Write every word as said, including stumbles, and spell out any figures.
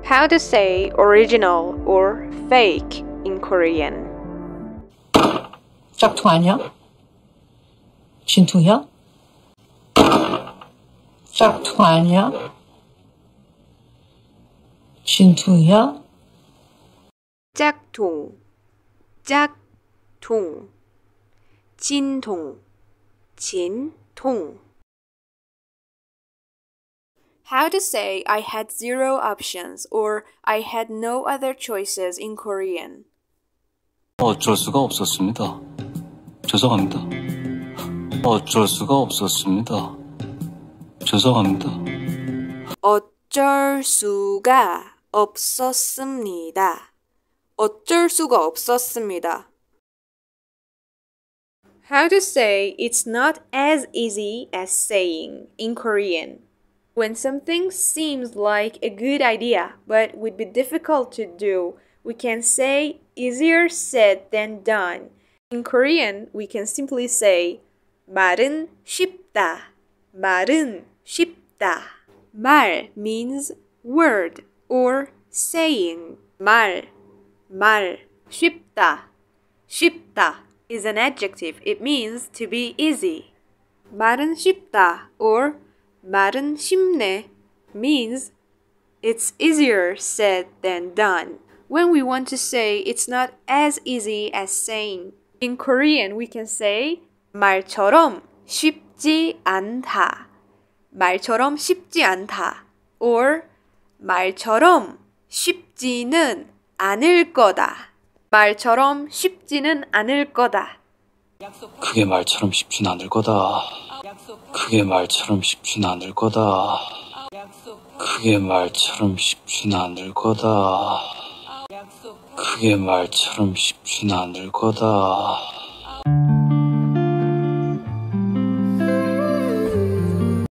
How to say original or fake in Korean? 짝퉁 아니야? 진퉁이야? 짝퉁 아니야? 진퉁이야? 짝퉁, 짝퉁, 진통, 진통. How to say I had zero options or I had no other choices in Korean. 어쩔 수가 없었습니다. 죄송합니다. 어쩔 수가 없었습니다. 죄송합니다. 어쩔 수가 없었습니다. 어쩔 수가 없었습니다. How to say it's not as easy as saying in Korean. When something seems like a good idea but would be difficult to do, we can say easier said than done. In Korean, we can simply say 말은 쉽다. 말은 쉽다. 말 means word or saying. 말, 말, 쉽다. 쉽다 is an adjective. It means to be easy. 말은 쉽다 or 말은 쉽네 means it's easier said than done. When we want to say it's not as easy as saying, in Korean we can say 말처럼 쉽지 않다. 말처럼 쉽지 않다. Or 말처럼 쉽지는 않을 거다. 말처럼 쉽지는 않을 거다. 그게 말처럼 쉽진 않을 거다. 그게 말처럼 쉽진 않을 거다. 그게 말처럼 쉽진 않을 거다. 그게 말처럼 쉽진 않을 거다.